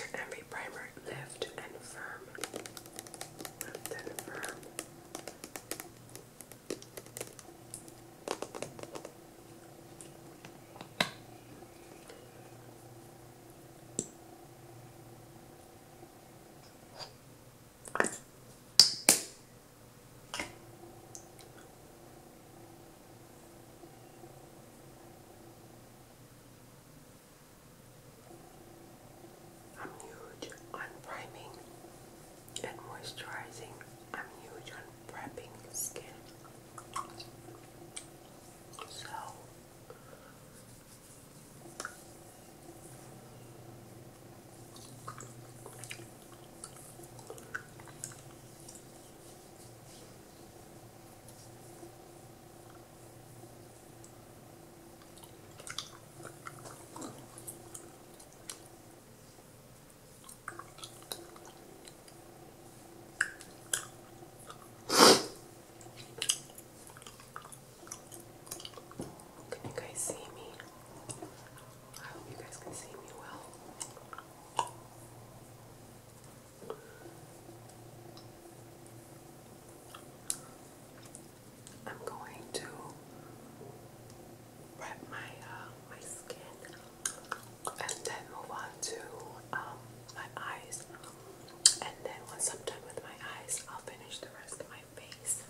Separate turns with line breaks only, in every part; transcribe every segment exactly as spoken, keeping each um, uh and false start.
your Envy Primer Lift and Firm. Lift and Firm. I'm huge on priming and moisturizing. I'm huge on prepping skin. So can you guys see me? I hope you guys can see me well. I'm going to prep my uh, my skin and then move on to um, my eyes. And then once I'm done with my eyes, I'll finish the rest of my face.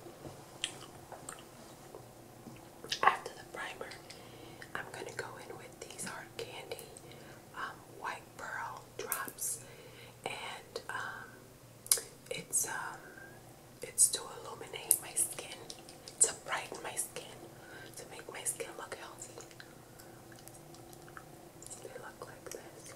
After the primer, I'm going to go in with these Hard Candy um, White Pearl drops, and um, it's um, it's to illuminate my skin, to brighten my skin, to make my skin look healthy. They look like this.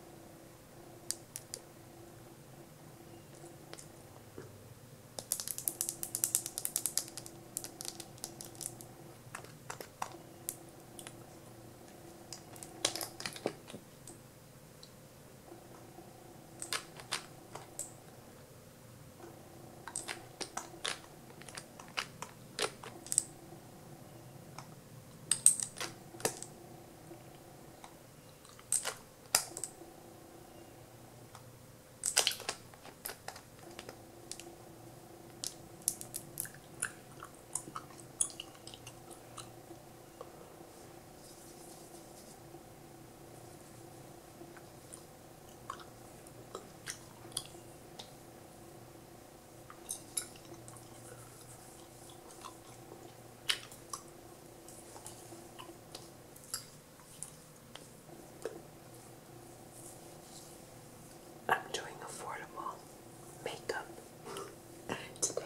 I'm doing affordable makeup today.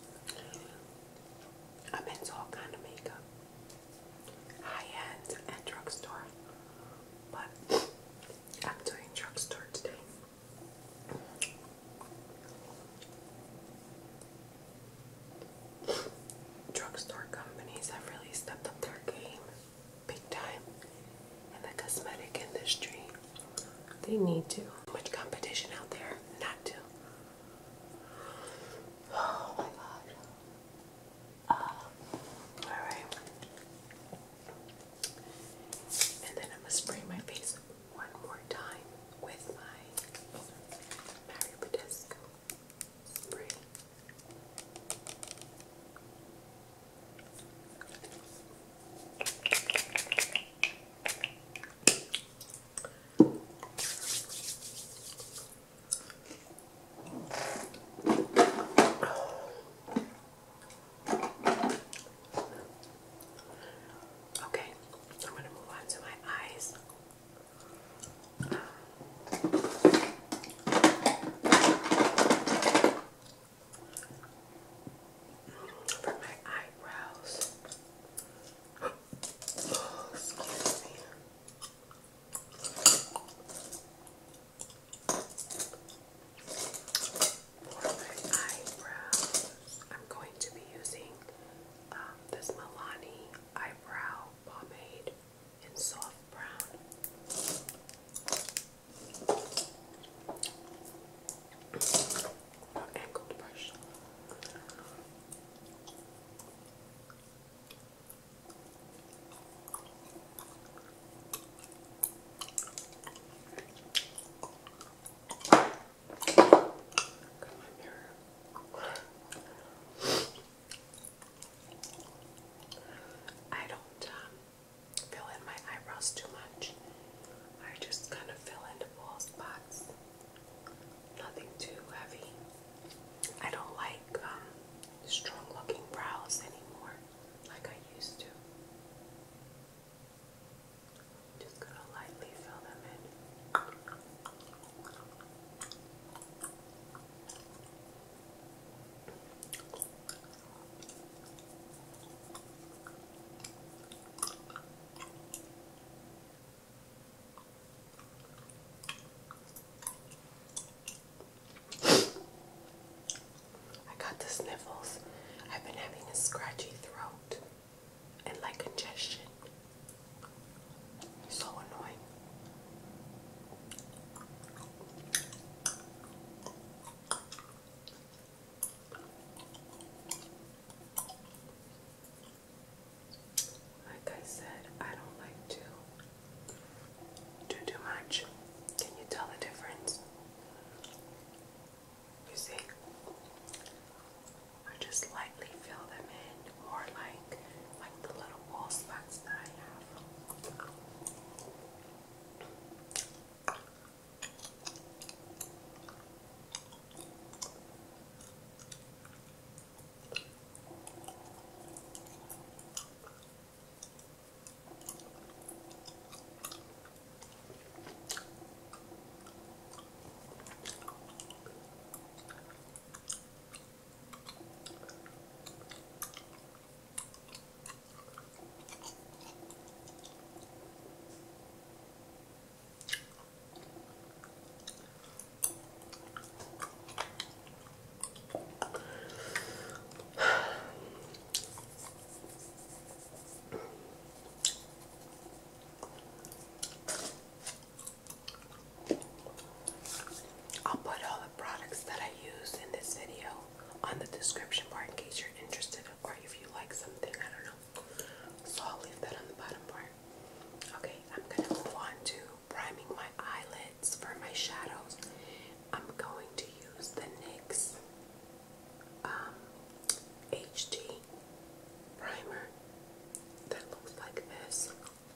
I'm into all kind of makeup, high-end and drugstore, but I'm doing drugstore today. Drugstore companies have really stepped up their game big time in the cosmetic industry. They need to. Much competition out there not to. Oh my god. Uh, Alright. And then I'm going to spray my face one more time with my Mario Badescu spray. a scratchy throat and like congestion. So annoying. Like I said, I don't like to do too much. Can you tell the difference? You see? I just lightly fill them in, more like like the little ball spots that I have. I'll put all the products that I use in this video on the description part in case you're interested, or if you like something, I don't know. So I'll leave that on the bottom part. Okay, I'm gonna move on to priming my eyelids for my shadows. I'm going to use the NYX um, H D primer that looks like this.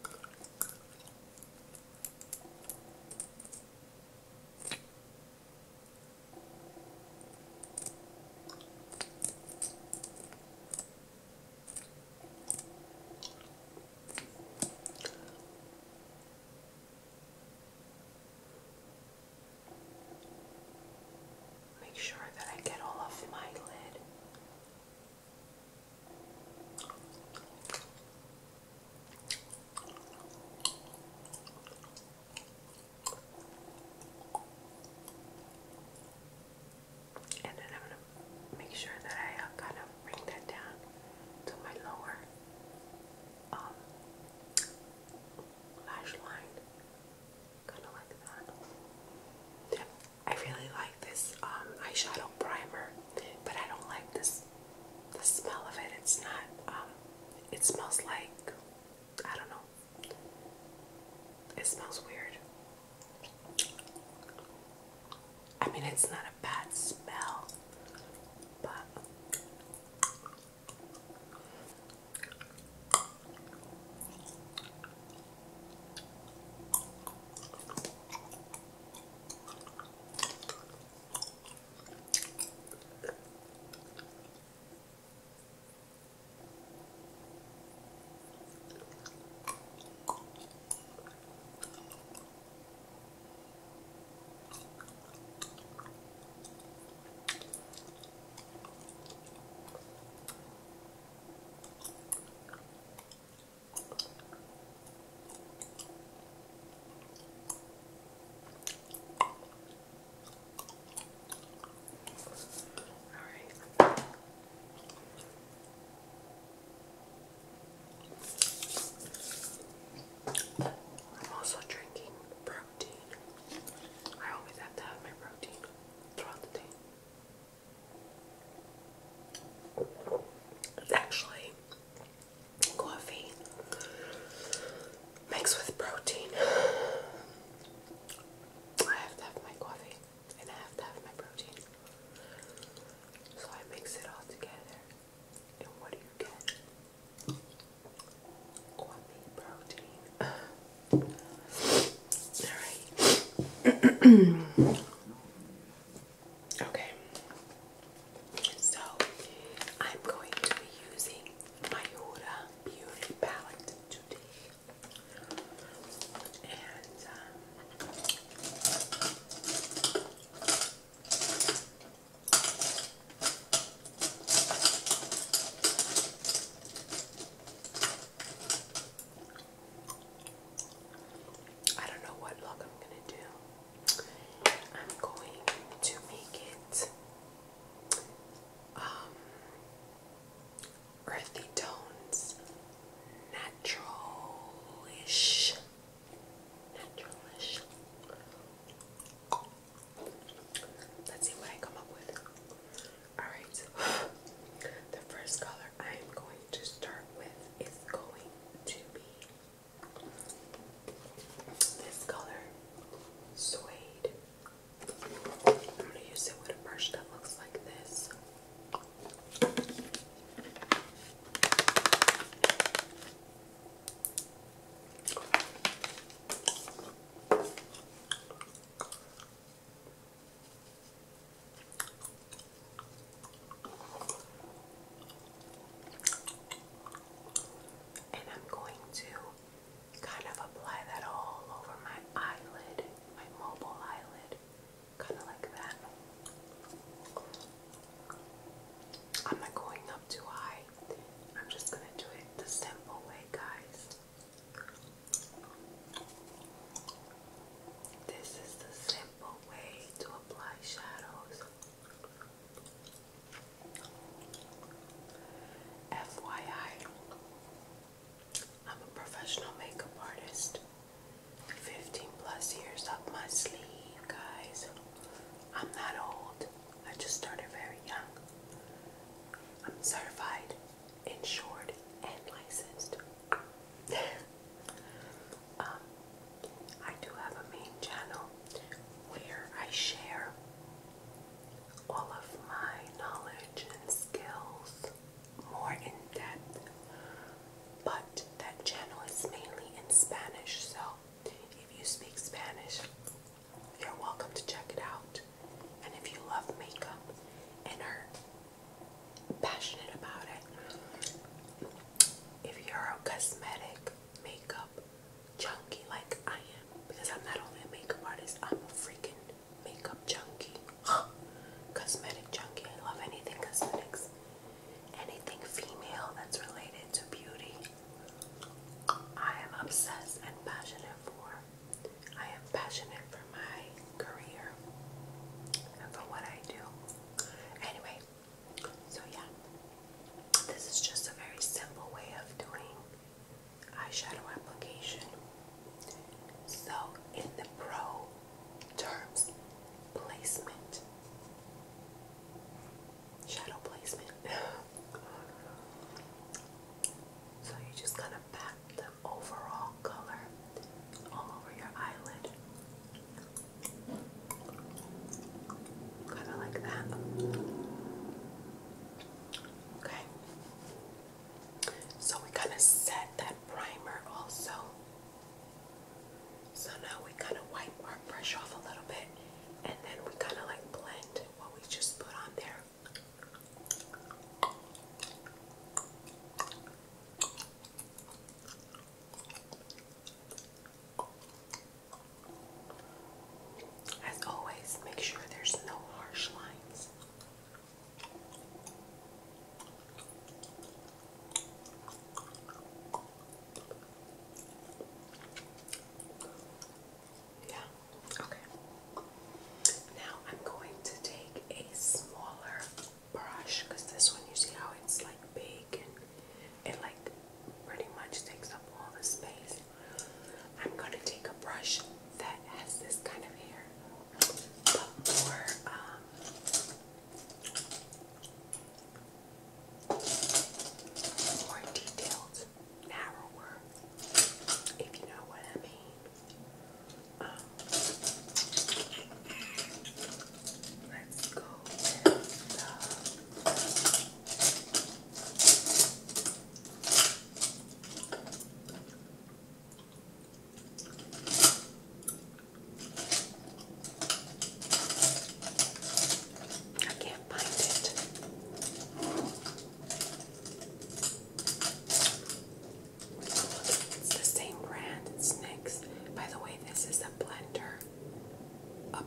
Make sure that I get all of my lid. And then I'm going to make sure that I uh, kind of bring that down to my lower um, lash line. Kind of like that. I really like this um, eyeshadow primer, but I don't like this, the smell of it. It's not, um, it smells like, I don't know, it smells weird. I mean, it's not a bad smell, but I'm also drinking protein. I always have to have my protein throughout the day. It's actually coffee mixed with protein. I have to have my coffee and I have to have my protein. So I mix it all together. And what do you get? Coffee, protein. Alright. Okay. So I'm going to be using my Huda Beauty palette today. And um, I don't know what look I'm gonna do. I'm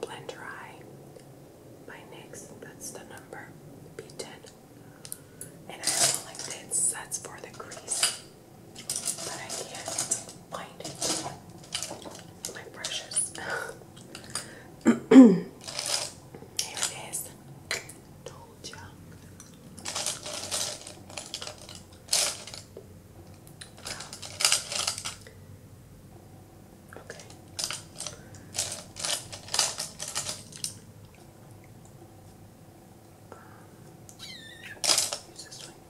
Blend Dry by NYX. That's the number B ten. And I have one like this. That's for the crease. But I can't find it. My brushes. Here it is. Told ya. Okay. Use this one.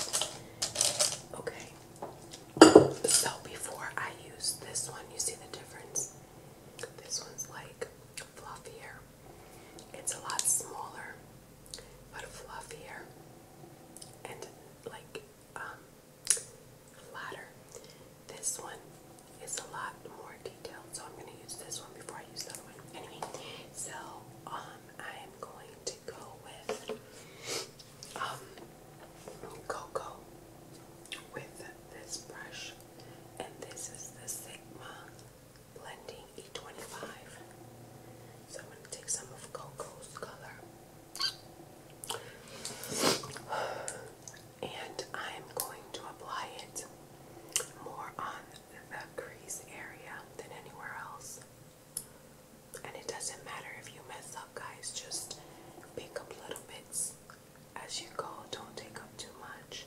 Okay. So before I use this one, you see the difference? This one's like fluffier. It's a lot smaller, but fluffier and like um, flatter. This one is a lot more detailed, so I'm going to use this one before I use the other one. Anyway, so um, I am going to go with um, Cocoa with this brush, and this is the Sigma Blending E twenty-five. So I'm going to take some of Cocoa's color, and I'm going to apply it more on the crease area than anywhere else. And it doesn't matter if you mess up, guys, just pick up little bits as you go, don't take up too much.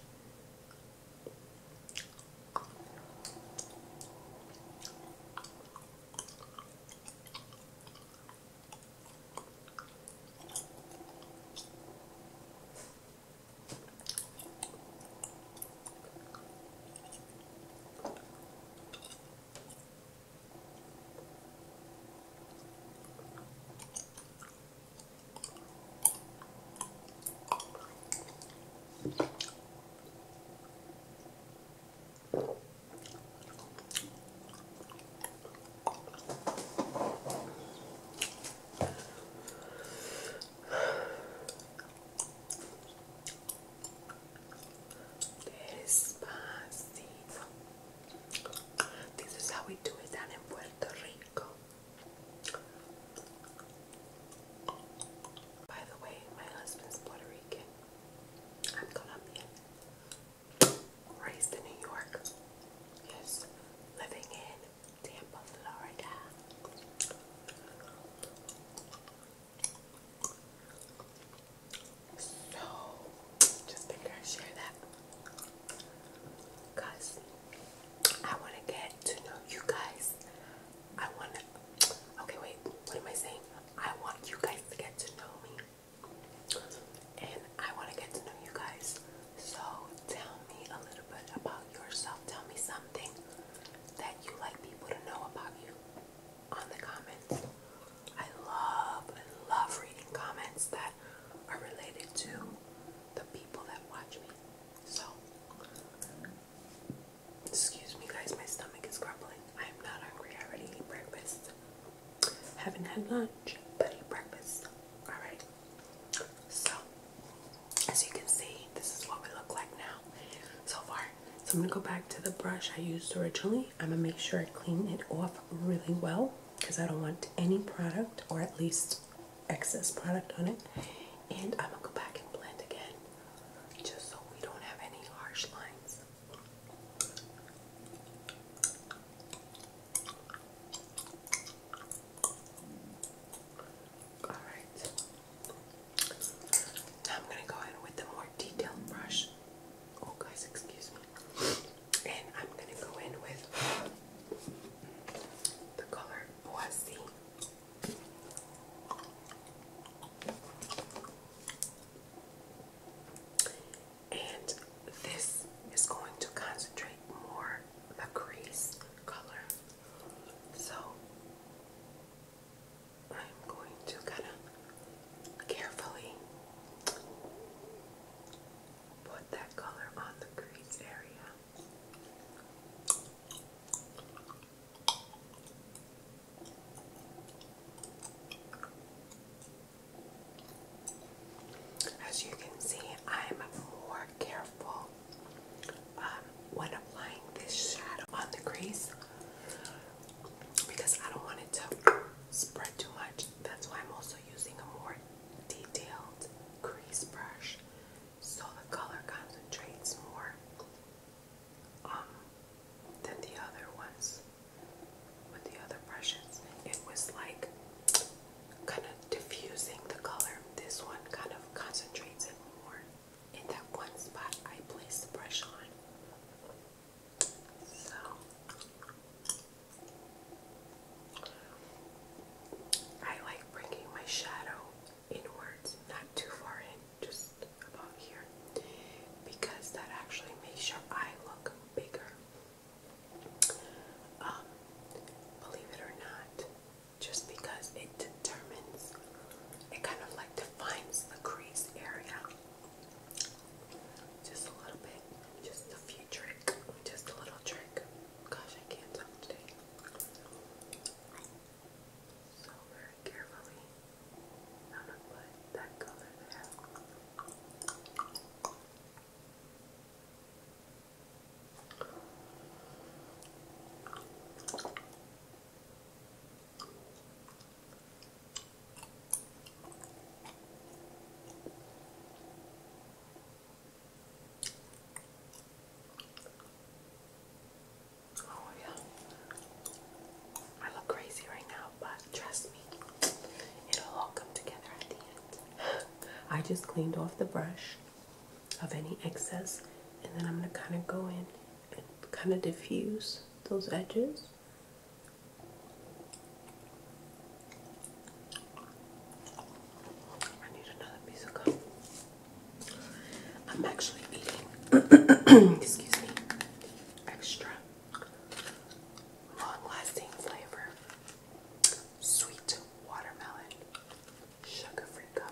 Despacito. This is how we do it down in Puerto Rico. By the way, my husband's Puerto Rican. I'm Colombian. Raised in New York. Yes. Living in Tampa, Florida. So, just figured I'd share that. Because I want to get to know you guys. I want to, okay, wait, what am I saying? I want you guys to get to know me. And I want to get to know you guys. So tell me a little bit about yourself. Tell me something that you like people to know about you on the comments. I love, I love reading comments that are related to the people that watch me. So, excuse me guys, my stomach is grumbling. I am not hungry. I already ate breakfast. Haven't had lunch, but ate breakfast. Alright. So, as you can see, this is what we look like now so far. So I'm going to go back to the brush I used originally. I'm going to make sure I clean it off really well because I don't want any product, or at least excess product on it. And I'm going to go back and blend again just so we don't have any harsh lines. Alright. Now I'm going to go in with the more detailed brush. Oh guys, excuse me. And I'm going to go in with the color Boise. I just cleaned off the brush of any excess, and then I'm going to kind of go in and kind of diffuse those edges. I need another piece of gum. I'm actually eating, excuse me, extra long-lasting flavor, sweet watermelon, sugar-free gum.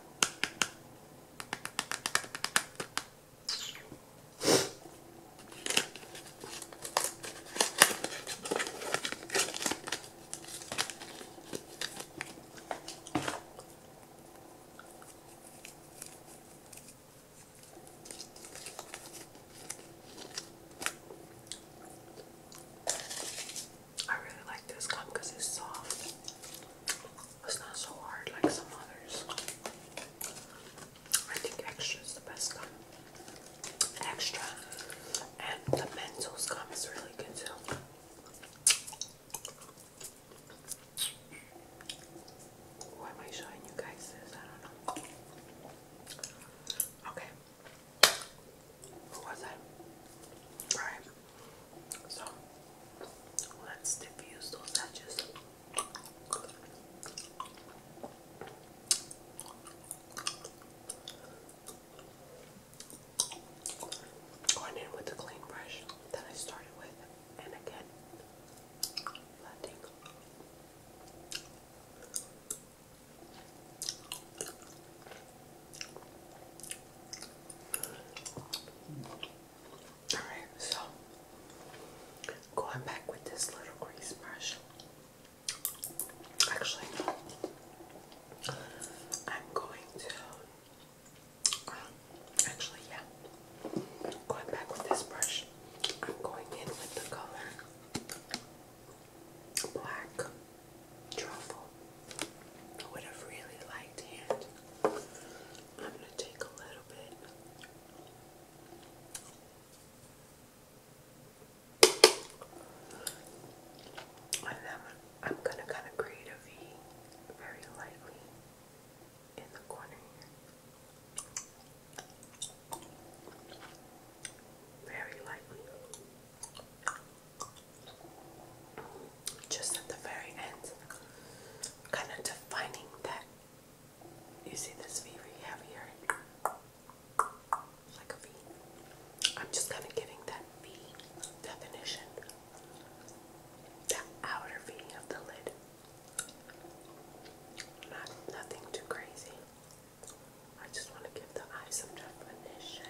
I really like this gum because it's soft. It's not so hard like some others. I think extra is the best gum. Extra. And the Mentos gum is really good too. Why am I showing you guys this? I don't know. Okay. What was that? Alright. So, let's diffuse those edges. Going in with the clean brush that I started with, and again, blending. Alright, so going back with this little grease brush. Actually, no. I'm going to, um, actually, yeah. Going back with this brush, I'm going in with the color Black Truffle with a really light hand. I'm going to take a little bit. And then I'm going to kind of create a V very lightly in the corner here. Very lightly. Just at the very end. Kind of defining that. You see this V we have here? Like a V. I'm just kind of giving that V definition. That outer V of the lid. Not nothing too crazy. I just want to give the eye some definition.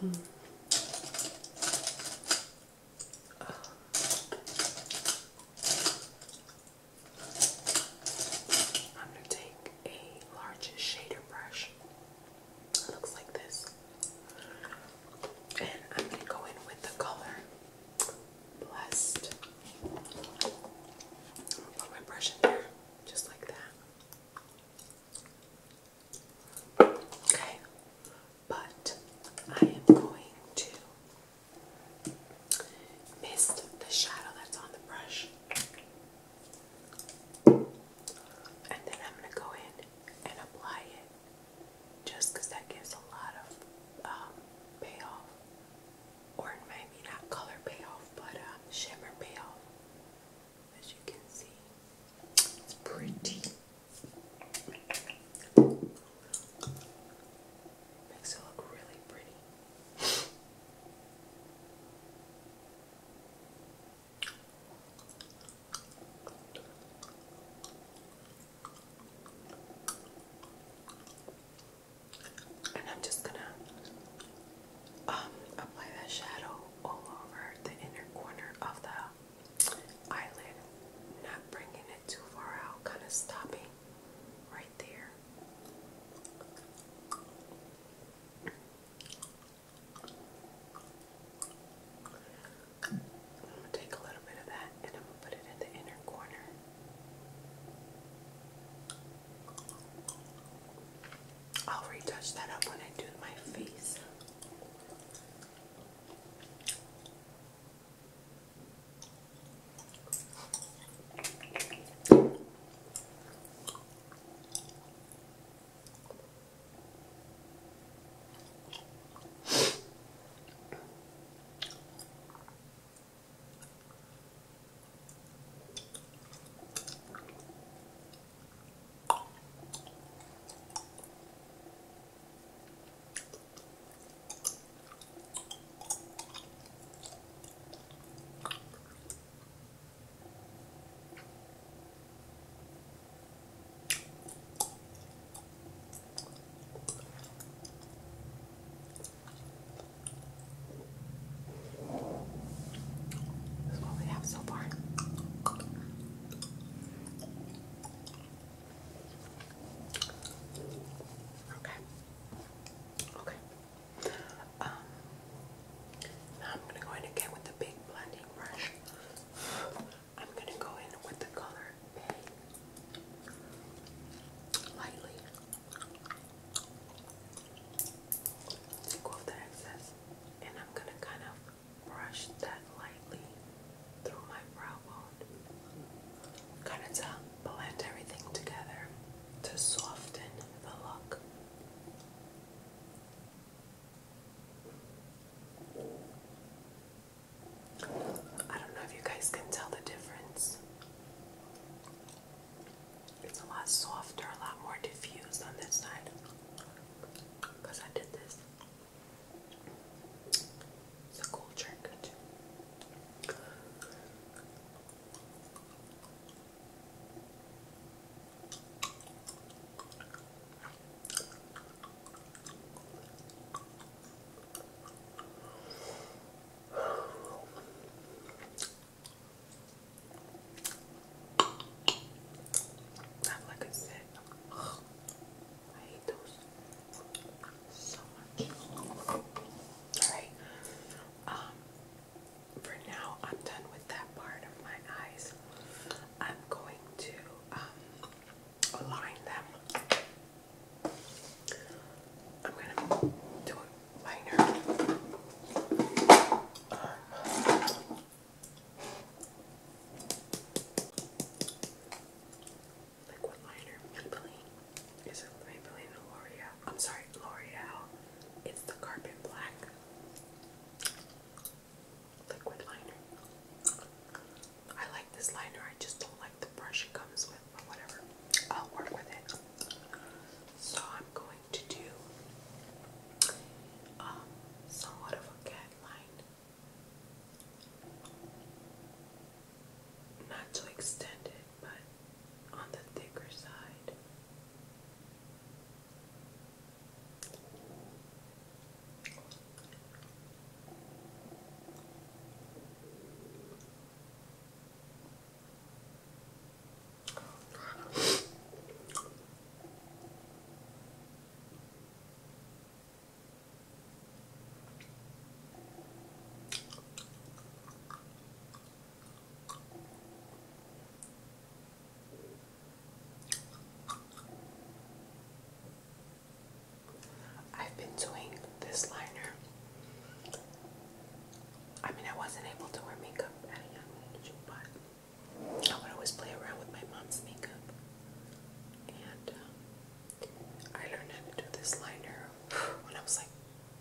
Hmm. I'm going to take a large shader brush. It looks like this. And I'm going to go in with the color Blessed. Put my brush in there, just like that. Okay, but I am going to mist the shadow that's on the brush. And then I'm going to go in and apply it just because that gives a lot of um, payoff. Or maybe not color payoff, but um, shimmer payoff. As you can see, it's pretty. Makes it look really pretty. And I'm just gonna um, apply that shadow all over the inner corner of the eyelid, not bringing it too far out, kind of stopping right there. I'm gonna take a little bit of that and I'm gonna put it in the inner corner. I'll retouch that up when I do my face. This is what we have so far. Okay. Okay. Um, now I'm gonna go in again with the big blending brush. I'm gonna go in with the color Bay lightly. Take off the excess, and I'm gonna kind of brush that lightly through my brow bone, kind of to blend everything together to soften the look. I don't know if you guys can tell the difference. It's a lot softer, a lot more diffused on this side because I did this. It's a cool trick too. Like I said, I hate those so much. Alright, um, for now I'm done with that part of my eyes. I'm going to um, align them. I'm gonna do a liner. Liquid liner, Maybelline. Is it Maybelline or L'Oreal? I'm sorry, L'Oreal. It's the Carpet Black liquid liner. I like this liner, I just don't like the brush it comes with, but whatever. I'll work with it. So I'm going to do um, wasn't able to wear makeup at a young age, but I would always play around with my mom's makeup. And um, I learned how to do this liner when I was like,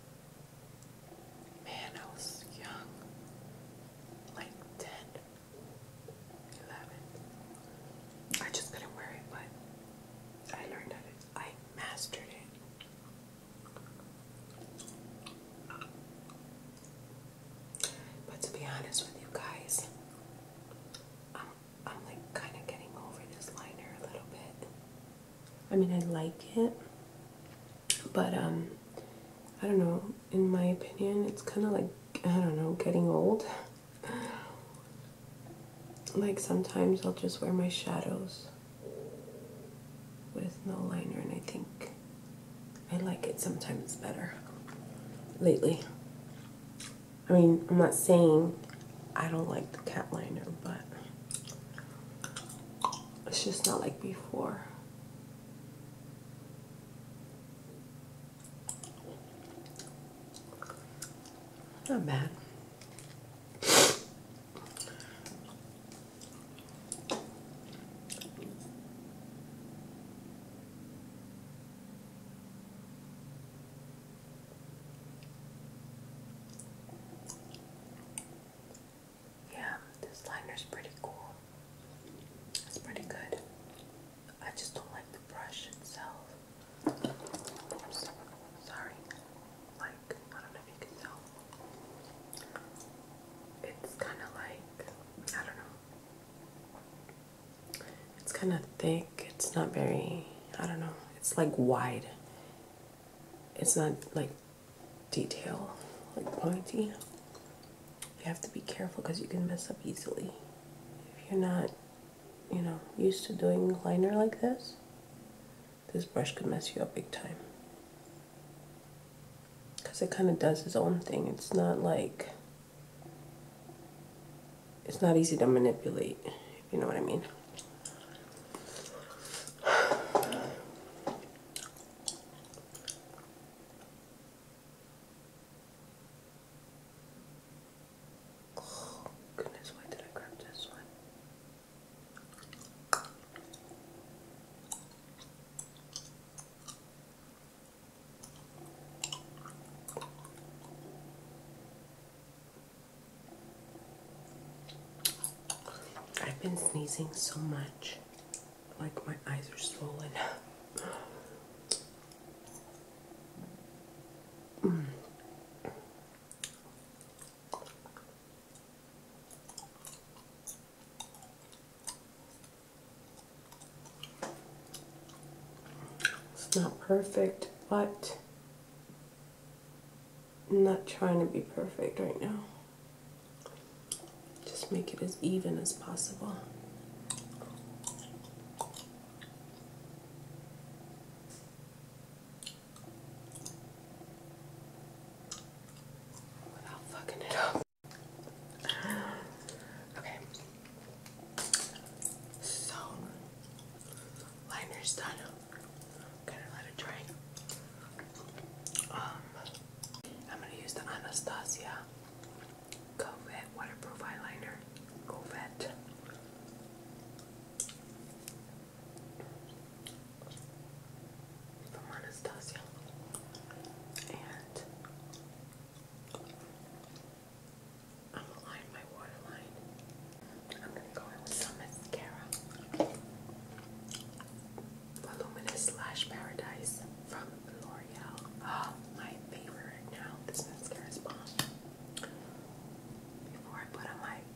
man, I was young, like ten, eleven. I just couldn't wear it, but I learned how to, I mastered it. But to be honest with you guys, I'm, I'm like kind of getting over this liner a little bit. I mean, I like it, but um, I don't know, in my opinion, it's kind of like, I don't know, getting old. Like sometimes I'll just wear my shadows with no liner, and I think I like it sometimes better lately. I mean, I'm not saying I don't like the cat liner, but it's just not like before. Not bad. Yeah, this liner's pretty cool. It's pretty good. I just don't like the brush itself. Oops, sorry. Like, I don't know if you can tell. It's kind of like, I don't know. It's kind of thick. It's not very, I don't know. It's like wide. It's not like detail, like pointy. You have to be careful because you can mess up easily. If you're not, you know, used to doing liner like this, this brush could mess you up big time. Because it kind of does its own thing. It's not like, it's not easy to manipulate, if you know what I mean. Goodness, why did I grab this one? I've been sneezing so much, like my eyes are swollen. Mm. It's not perfect, but I'm not trying to be perfect right now. Just make it as even as possible. Without fucking it up. Okay. So, liner's done. Gonna let it dry. Um, I'm gonna use the Anastasia Covet waterproof eyeliner. Covet. From Anastasia. And I'm gonna line my waterline. I'm gonna go in with some mascara. Voluminous Lash Paradise from L'Oreal. Oh, my favorite right now. This mascara is bomb. Before I put on my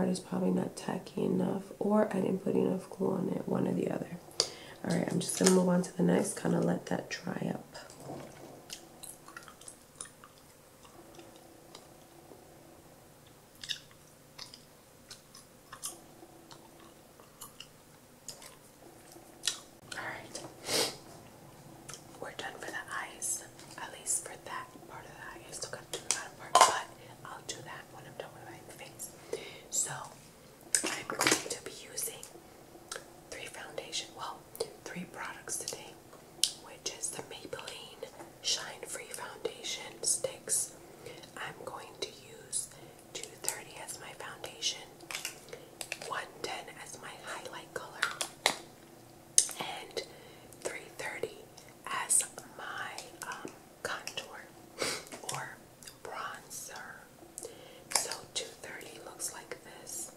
part is probably not tacky enough, or I didn't put enough glue on it, one or the other. Alright, I'm just going to move on to the next, kind of let that dry up. Alright, we're done for the eyes, at least for that part of the eye. I still got to do the bottom part, but I'll do that when I'm done with my face. So, I'm going to be using three foundation, well, three products today, which is the Maybelline Shine Free Foundation Sticks. I'm going to use two thirty as my foundation, one ten as my highlight color, and three thirty as my um, contour or bronzer. So two thirty looks like this.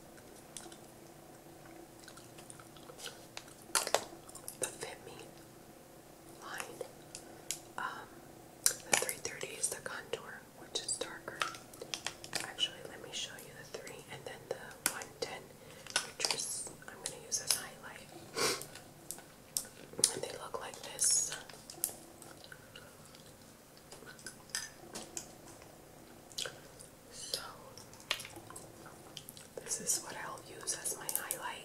The Fit Me line. Um, the three thirty is the contour, which is darker. Actually, let me show you the three, and then the one ten, which is I'm going to use as highlight. And they look like this. So this is what I'll use as my highlight,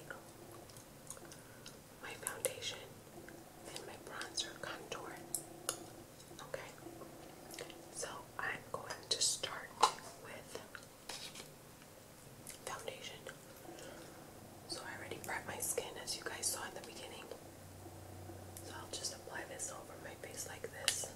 my foundation, and my bronzer contour. Okay, so I'm going to start with foundation. So I already prepped my skin, as you guys saw in the beginning. So I'll just apply this over my face like this.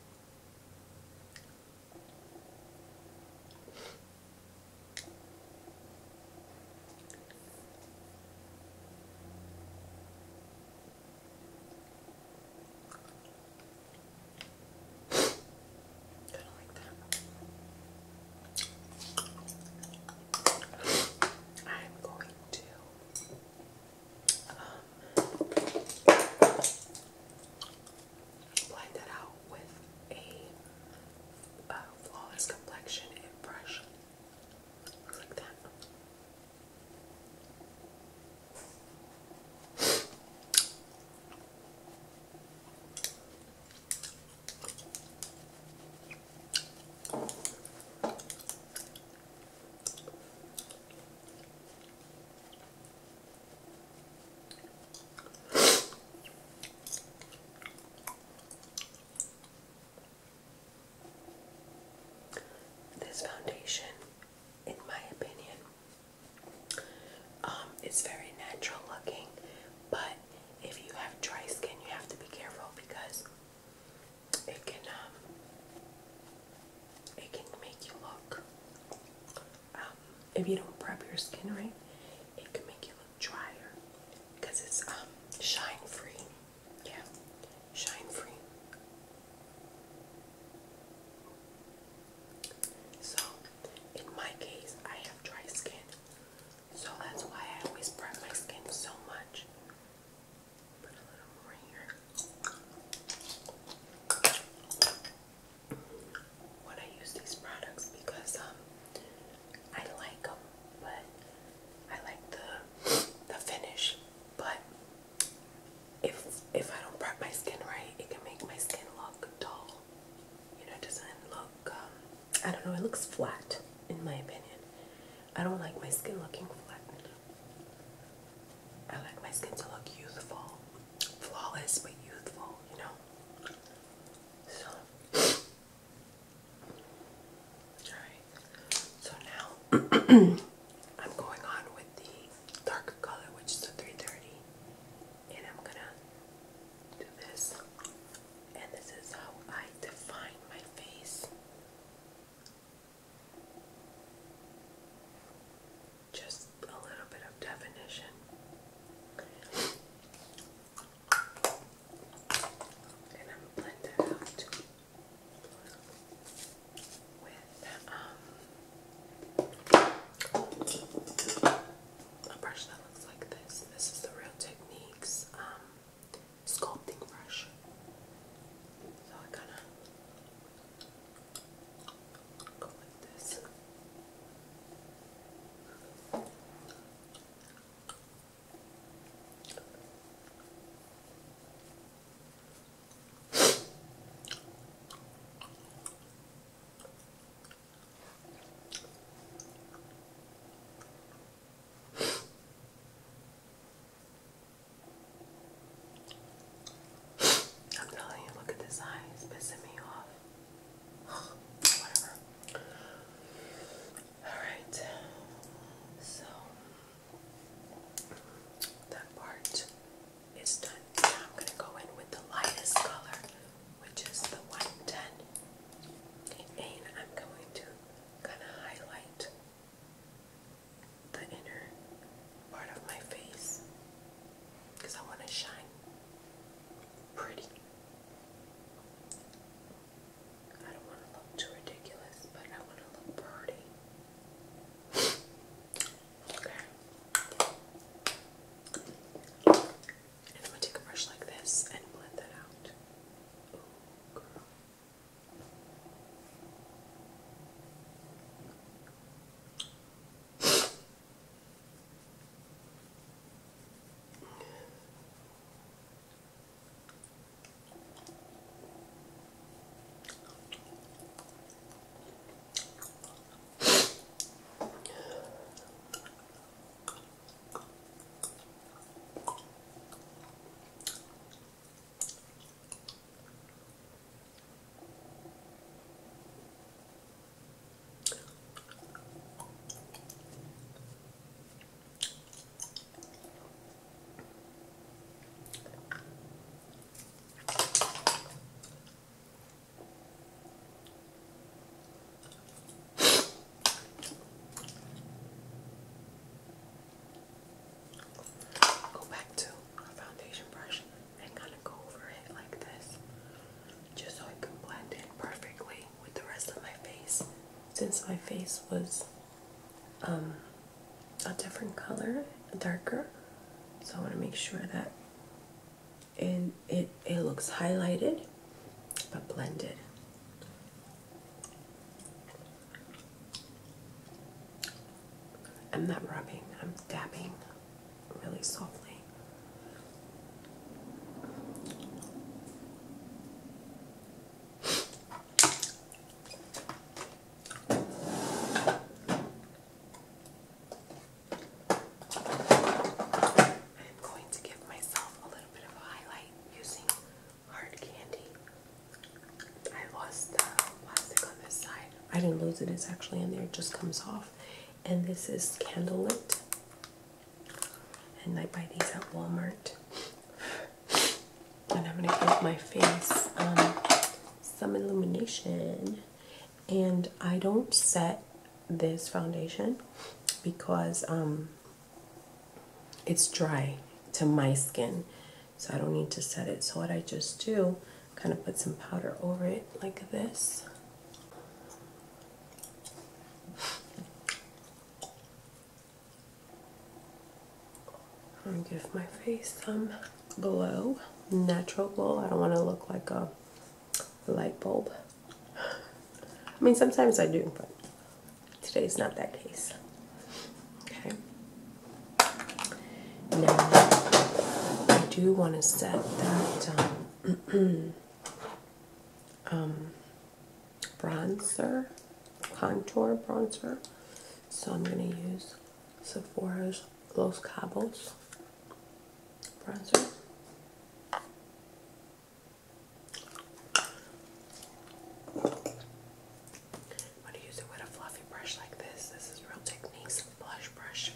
Kind of like that. I'm going to um, blend that out with a uh, Flawless Complexion brush, like that. This foundation, in my opinion, um, it's very natural looking, but if you have dry skin, you have to be careful because it can um, it can make you look, um, if you don't prep your skin right, it can make you look drier because it's um, shine free. Yeah, shine free. So, in my case, I have dry skin, so that's why I always prep my skin so much. Put a little more here. When I use these products, because um, I like them, but I like the the finish. But if if I don't prep my skin right, it can make my skin look dull. You know, it doesn't look. Um, I don't know. It looks flat, in my opinion. I don't like my skin looking flat. I like my skin to look youthful, flawless but youthful. You know. So, alright. So now I'm going on with the darker color, which is the three thirty, and I'm gonna do this, and this is how I define my face. Just a little bit of definition. face was um, a different color, darker. So I want to make sure that it, it, it looks highlighted but blended. I'm not rubbing, I'm dabbing really softly. I didn't lose it, it's actually in there, it just comes off. And this is Candlelit. And I buy these at Walmart. And I'm gonna give my face um, some illumination. And I don't set this foundation because um, it's dry to my skin. So I don't need to set it. So what I just do, kind of put some powder over it like this. And give my face some glow, natural glow. I don't want to look like a light bulb. I mean, sometimes I do, but today's not that case. Okay. Now, I do want to set that um, um, bronzer, contour bronzer. So I'm going to use Sephora's Los Cabos bronzer. I'm going to use it with a fluffy brush like this. This is Real Techniques blush brush.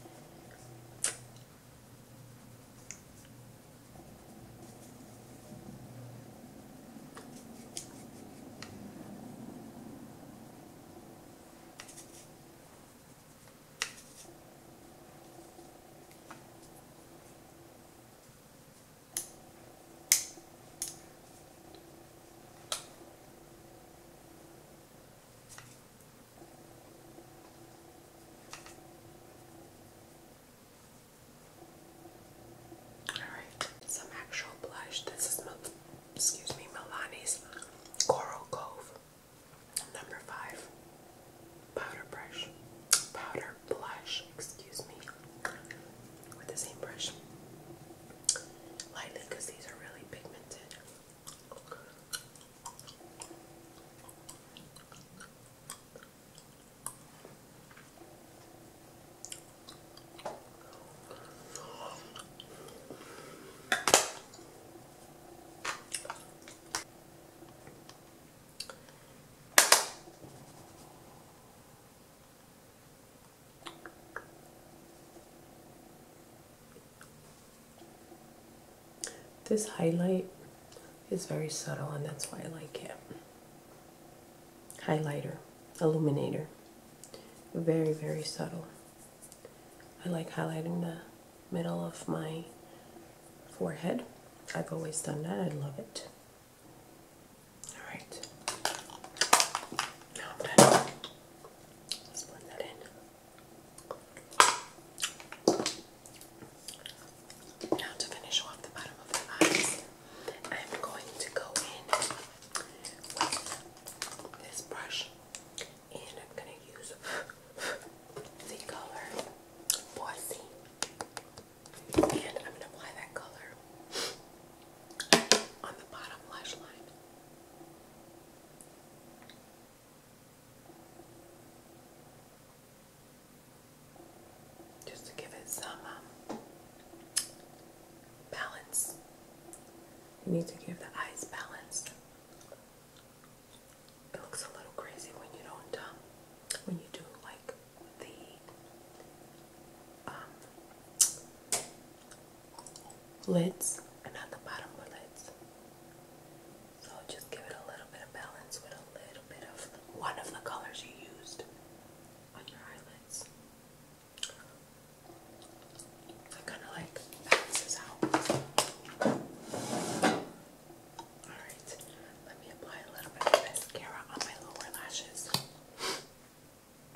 This highlight is very subtle, and that's why I like it. Highlighter, illuminator. Very, very subtle. I like highlighting the middle of my forehead. I've always done that. I love it. All right. Now I'm done. Let's blend that in. Now to finish off the bottom of the eyes, I'm going to go in with this brush, and I'm going to use the color Bossy, and I'm going to apply that color on the bottom lash line. Just to give it some um, balance. You need to give the eyes balance. It looks a little crazy when you don't, um, when you do like the um, lids and not the bottom lids. So just give it a little bit of balance with a little bit of one of the colors you used on your eyelids. It kind of like balances out. Alright, let me apply a little bit of mascara on my lower lashes.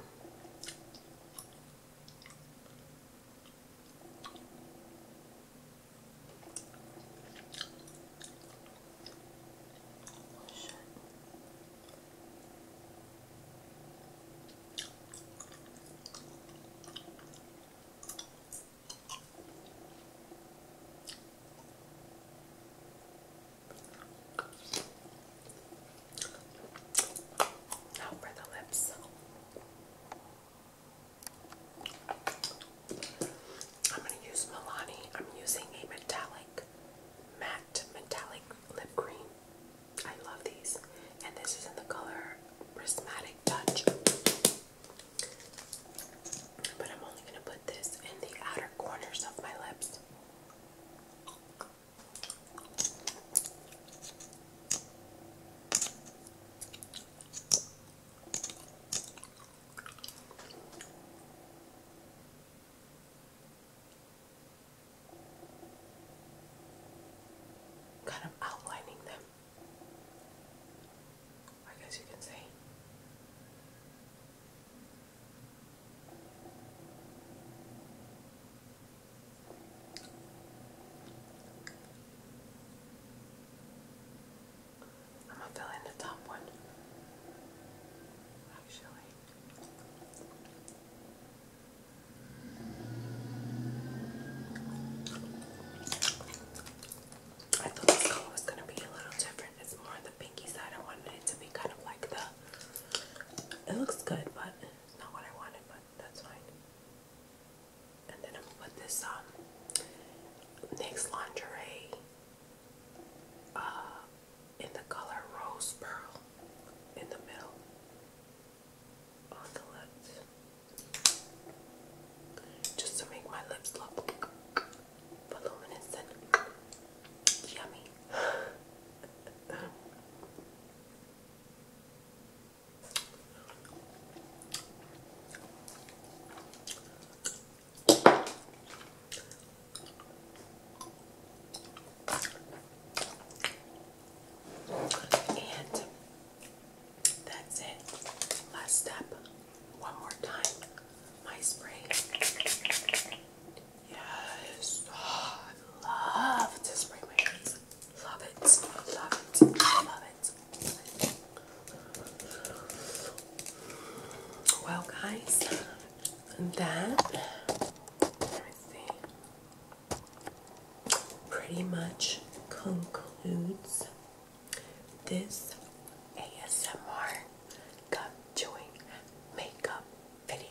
pretty much concludes this A S M R gum chewing makeup video.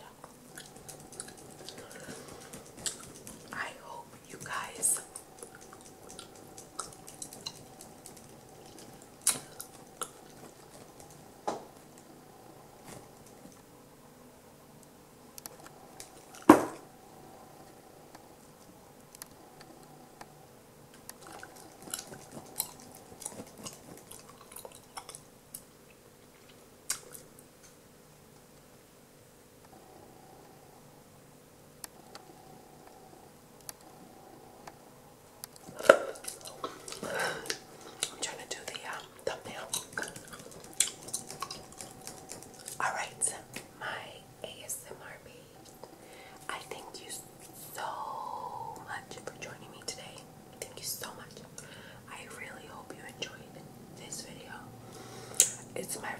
I hope you guys I'm trying to do the um, thumbnail. Alright, my A S M R babe, I thank you so much for joining me today. Thank you so much. I really hope you enjoyed this video. It's my